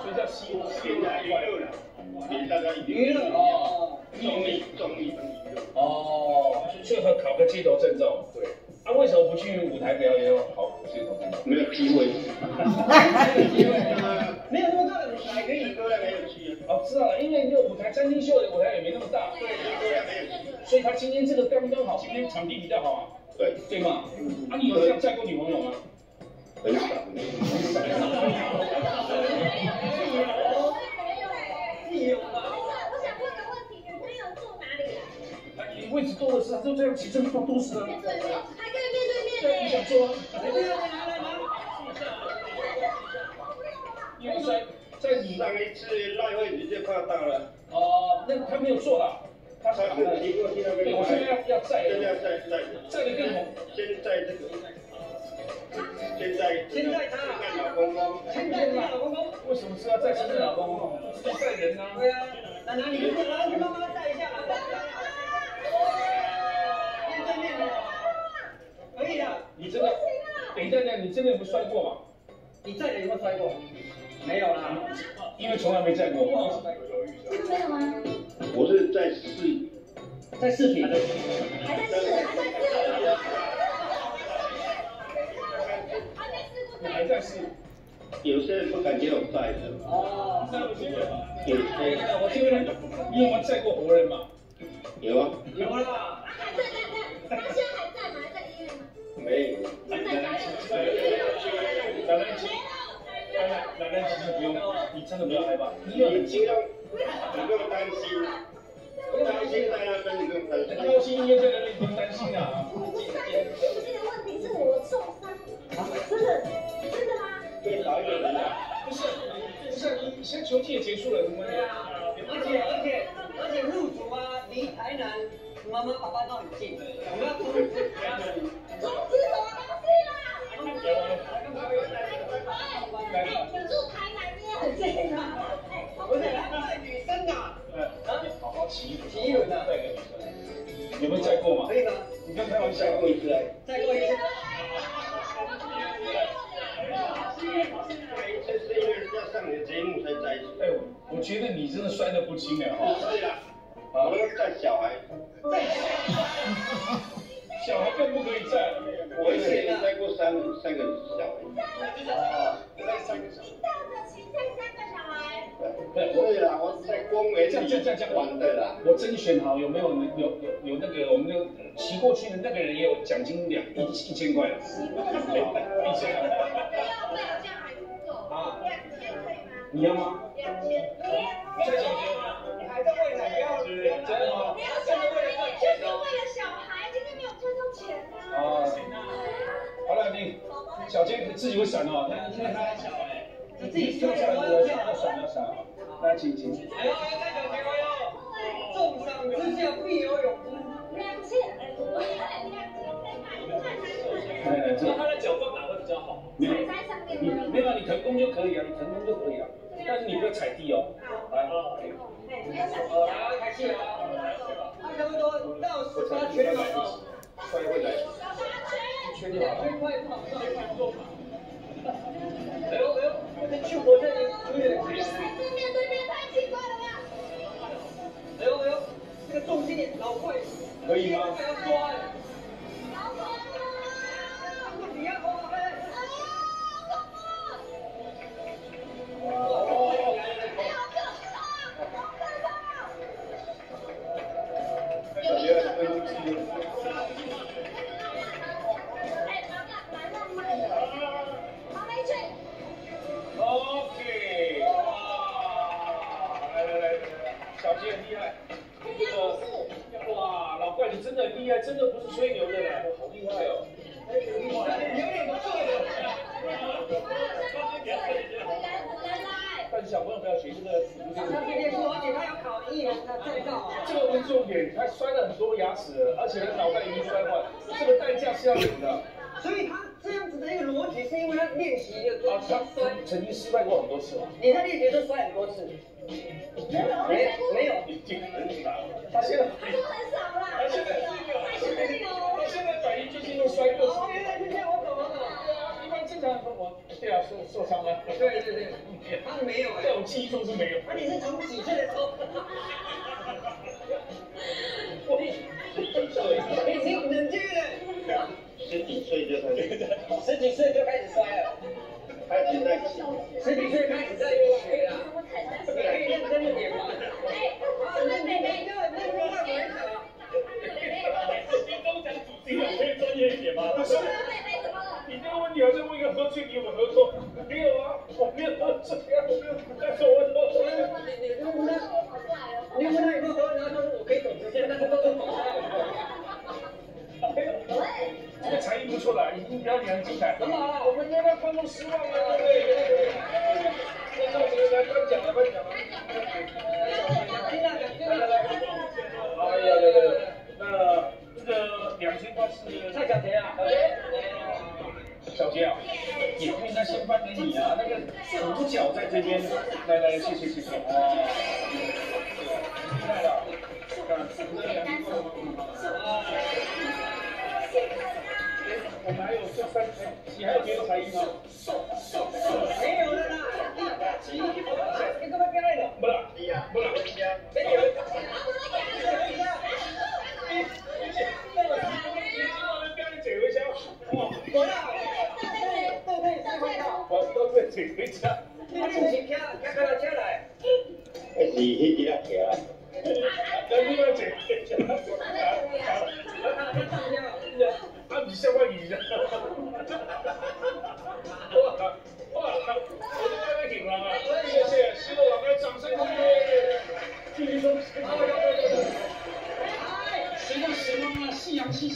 所以叫西湖现在娱乐了，给大家娱乐哦， 综艺跟娱乐哦，最后考个街头证照。对。啊，为什么不去舞台表演要考街头证照？ 没有机会， 没有机会， 没有那么大的舞台可以歌量没有去。 哦，知道了，因为那个舞台餐厅秀的舞台也没那么大， 对，歌量没有去。 所以他今天这个刚刚好，今天场地比较好啊。 对， 对吗？啊，你有这样载过女朋友吗？ 很少。 位置多的是啊，就这样骑这么多都是啊。 还可以面对面。 你想坐啊？ 来。 因为在你上一次赖位置就快到了。 哦，那他没有坐了，他是他是骑过去那边。 对，我现在要载。 现在载的更红。 先载这个。现在他老公公。 现在老公公。 为什么是要载现在老公公？是载人啊。 对啊，那你去帮忙载一下。可以的。 你真的？等一下，你真的有没有摔过吗？ 你载人有没有摔过？没有啦， 因为从来没载过。 这个没有吗？ 我是在试。 在视频。 还在试。 你还在试？ 有些人不敢给我载的。 哦。 有些。 我听人，你有没有载过活人嘛？ 有啊。 有啦。 他现在还在吗？还在医院吗？ 没有。 男人其实不用，你真的不要害怕， 你不用担心，担心在那边你不用担心。 高薪业在那边不用担心啊。 我不担心的问题是我受伤，真的吗？ 对，好一点的。 不是，你现在球季也结束了，怎么样？ 而且入主啊，离台南妈妈爸爸都很近，我们要通知他们。 通知什么东西啦？你住台南你也很近啊。 不是，他载女生的。 好好骑一轮的。 载个女生，有没有载过吗？ 可以吗？ 你刚才我载过一次哎。 载过一次。 这是因为要上你的节目才在一起。 哎，我觉得你真的摔得不轻哎哈。 对了，我要载小孩。 小孩更不可以载。 我以前载过三个小孩。对啦，我在公园里玩的啦。 我甄选好有没有那个我们就骑过去的那个人也有奖金1000块了。1000。 没有，这样还不够。 啊。 2000可以吗？ 你要吗 ？2000。 你还在为了要真的吗？ 没有小孩，就是为了小孩，今天没有赚到钱啊。 哦。好了，你小杰自己会闪哦，因为他还小哎。 你自己跳下来要闪。来，请。 哎呦，带小朋友哟！重伤之下必有勇夫。 2000，2000。 这他的脚放哪会比较好？ 踩在上面吗？ 没有，你腾空就可以啊，但是你不要踩地哦。来。 来，开戏啊！他差不多到18圈了。 摔会来。 圈就好了。 快跑！哎呦，这去火车有点危险。 对面太奇怪了吧？ 哎呦，这个重心也老怪。 可以吗？ 还要抓哎。 好恐怖！ 你要抓哎。 OK， 来，小杰很厉害。哇，老怪你真的很厉害，真的不是吹牛的啦，好厉害哦。 有点醉。 但是小朋友不要学这个。 而且他要考艺人的证照啊。 这个不是重点，他摔了很多牙齿，而且他脑袋已经摔坏，这个代价是要有的。 所以他这样子的一个逻辑，是因为他练习的他曾经失败过很多次嘛。 你在练习都摔很多次。没有。 已经很少。他现在很少啦。 他现在反应就是因为摔过。 哦，原来是这样，我懂。 一般正常人说我对啊受伤了。 对，他没有哎。 记忆中是没有。 那你是从几岁的时候？已经冷静了。 10几岁就开始， 10几岁就开始摔了， 开始在骑。 10几岁开始在学了，你可以认真一点吗？那妹妹就那不干嘛？ 心中讲主题可以专业一点吗？不是，你这个问题好像问一个喝醉，你有没有喝过？没有啊，我没有喝醉啊，但是我你问他有没有喝，然后他说我可以走直线，但是都是跑下来。 这个才艺不错了，已经表演很精彩。 很好了， 我们要让观众失望了，对不对？观众这个来颁奖了，颁奖了。哎呀，对，那这个2000块是蔡小杰啊， 小杰啊，也不应该先颁给你啊，那个主角在这边，来，谢谢。厉害了，我们还有这3，你还有别的才艺吗？ 没有了啦，你干嘛过来的？ 不啦， 是啊， 不啦， 没有。我啦， 我都是请回家。 你进去开到车来。 是迄几条啊？ 那你要请回家。啊，你笑话你的。哇，我都快被顶了啊！谢谢，希望老哥掌声鼓励。继续说，时光啊，夕阳西下。